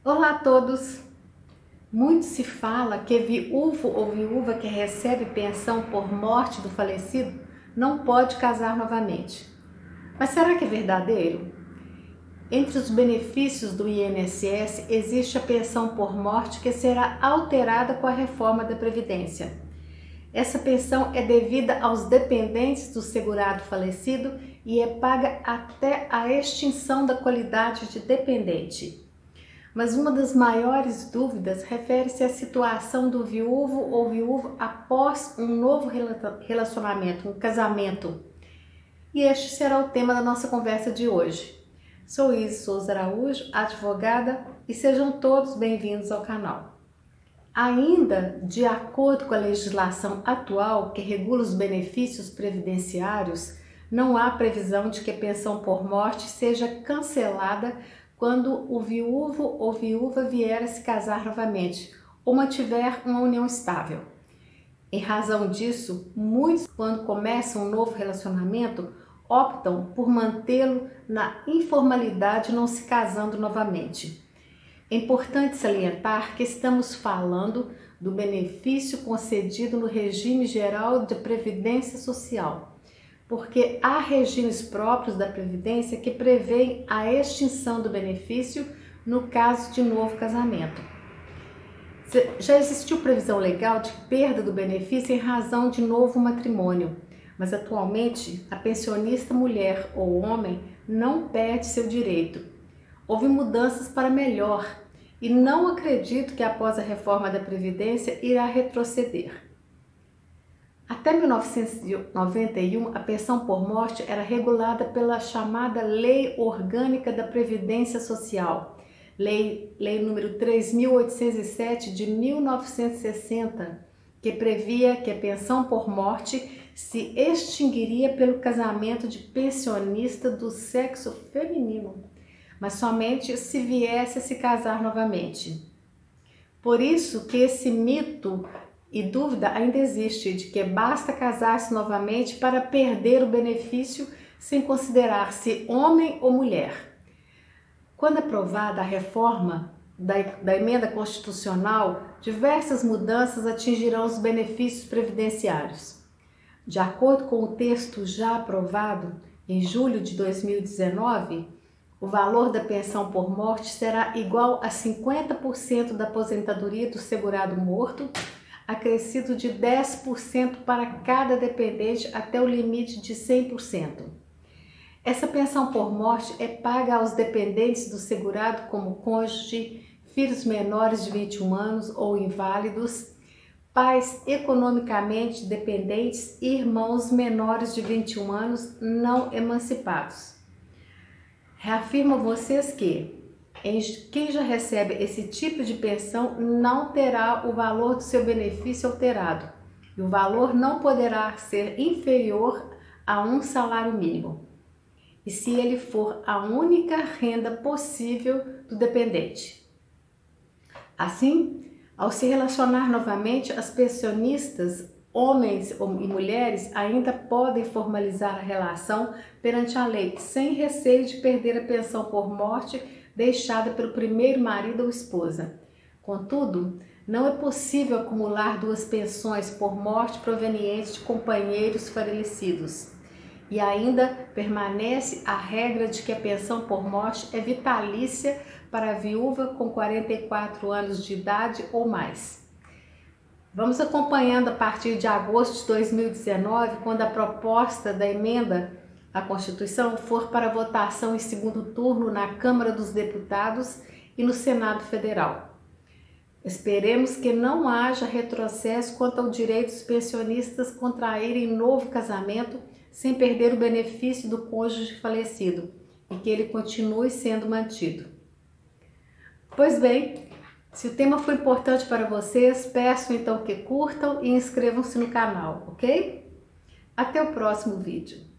Olá a todos! Muito se fala que viúvo ou viúva que recebe pensão por morte do falecido não pode casar novamente. Mas será que é verdadeiro? Entre os benefícios do INSS existe a pensão por morte que será alterada com a reforma da Previdência. Essa pensão é devida aos dependentes do segurado falecido e é paga até a extinção da qualidade de dependente. Mas uma das maiores dúvidas refere-se à situação do viúvo ou viúva após um novo relacionamento, um casamento. E este será o tema da nossa conversa de hoje. Sou Isis Souza Araújo, advogada, e sejam todos bem-vindos ao canal. Ainda de acordo com a legislação atual que regula os benefícios previdenciários, não há previsão de que a pensão por morte seja cancelada quando o viúvo ou viúva vier a se casar novamente ou mantiver uma união estável. Em razão disso, muitos, quando começam um novo relacionamento, optam por mantê-lo na informalidade, não se casando novamente. É importante salientar que estamos falando do benefício concedido no regime geral de previdência social, porque há regimes próprios da Previdência que prevêem a extinção do benefício no caso de novo casamento. Já existiu previsão legal de perda do benefício em razão de novo matrimônio, mas atualmente a pensionista mulher ou homem não perde seu direito. Houve mudanças para melhor e não acredito que após a reforma da Previdência irá retroceder. Até 1991, a pensão por morte era regulada pela chamada Lei Orgânica da Previdência Social, Lei número 3.807 de 1960, que previa que a pensão por morte se extinguiria pelo casamento de pensionista do sexo feminino, mas somente se viesse a se casar novamente. Por isso que esse mito e dúvida ainda existe de que basta casar-se novamente para perder o benefício sem considerar-se homem ou mulher. Quando aprovada a reforma da emenda constitucional, diversas mudanças atingirão os benefícios previdenciários. De acordo com o texto já aprovado, em julho de 2019, o valor da pensão por morte será igual a 50% da aposentadoria do segurado morto, acrescido de 10% para cada dependente até o limite de 100%. Essa pensão por morte é paga aos dependentes do segurado como cônjuge, filhos menores de 21 anos ou inválidos, pais economicamente dependentes e irmãos menores de 21 anos não emancipados. Reafirmo a vocês que quem já recebe esse tipo de pensão não terá o valor do seu benefício alterado e o valor não poderá ser inferior a um salário mínimo, e se ele for a única renda possível do dependente. Assim, ao se relacionar novamente, as pensionistas, homens e mulheres, ainda podem formalizar a relação perante a lei, sem receio de perder a pensão por morte deixada pelo primeiro marido ou esposa. Contudo, não é possível acumular duas pensões por morte provenientes de companheiros falecidos. E ainda permanece a regra de que a pensão por morte é vitalícia para a viúva com 44 anos de idade ou mais. Vamos acompanhando a partir de agosto de 2019, quando a proposta da emenda à Constituição for para votação em segundo turno na Câmara dos Deputados e no Senado Federal. Esperemos que não haja retrocesso quanto ao direito dos pensionistas contraírem novo casamento sem perder o benefício do cônjuge falecido e que ele continue sendo mantido. Pois bem, se o tema foi importante para vocês, peço então que curtam e inscrevam-se no canal, ok? Até o próximo vídeo.